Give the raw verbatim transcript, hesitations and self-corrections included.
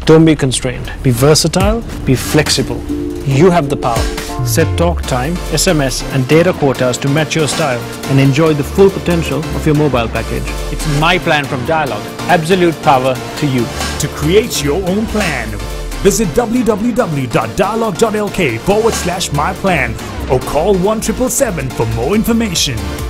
Don't be constrained. Be versatile, be flexible. You have the power. Set talk time, S M S and data quotas to match your style and enjoy the full potential of your mobile package. It's my plan from Dialog. Absolute power to you. To create your own plan, visit w w w dot dialog dot l k forward slash my plan or call one seven seven seven for more information.